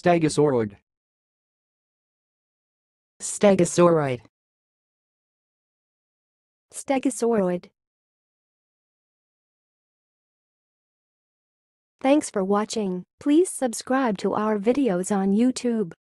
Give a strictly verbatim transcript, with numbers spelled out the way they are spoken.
Stegosauroid. Stegosauroid. Stegosauroid. Thanks for watching. Please subscribe to our videos on YouTube.